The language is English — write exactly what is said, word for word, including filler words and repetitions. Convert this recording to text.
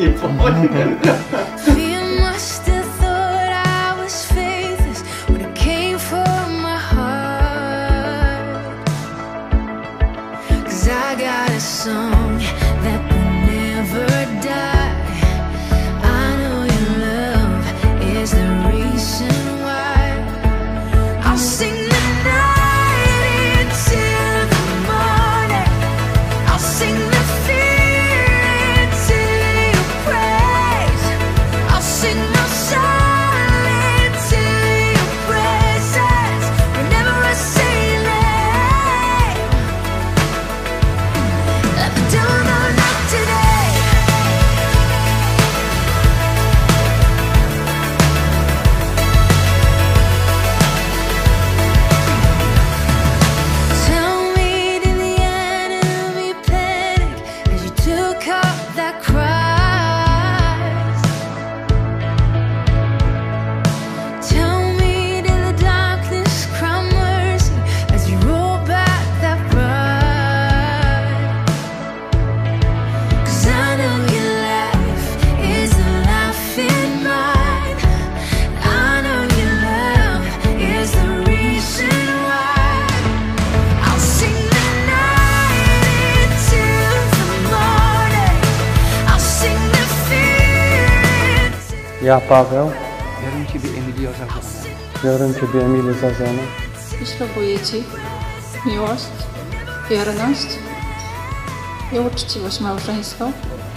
nie powiem. I got a song that will never die. I know your love is the reason why. I'll sing the night into the morning. I'll sing the fear into your praise. I'll sing my soul into your presence. Whenever I say your name, let me do the night today. Tell me, did the enemy panic as you took up that cross? Tell me, did the darkness cry mercy as you rolled back that rod? 'Cause I know your life is the life in mine. I know your love is the reason why. I'll sing the night into the morning. I'll sing the fear into... Ja, Paweł, Biorę Ciebie, Emilio, za żonę. biorę Ciebie, Emilię, za żonę I ślubuję Ci miłość, wierność i uczciwość małżeńską